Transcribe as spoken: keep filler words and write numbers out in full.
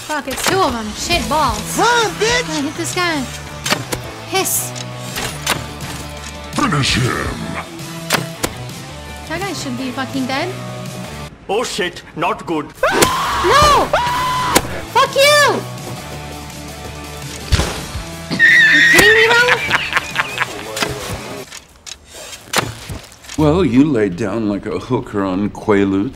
Fuck, it's two of them. Shit balls. Run, bitch! Come on, hit this guy. Hiss. Finish him! That guy should be fucking dead. Oh shit, not good. No! Fuck you! You kidding me, bro? Well, you laid down like a hooker on Quaaludes.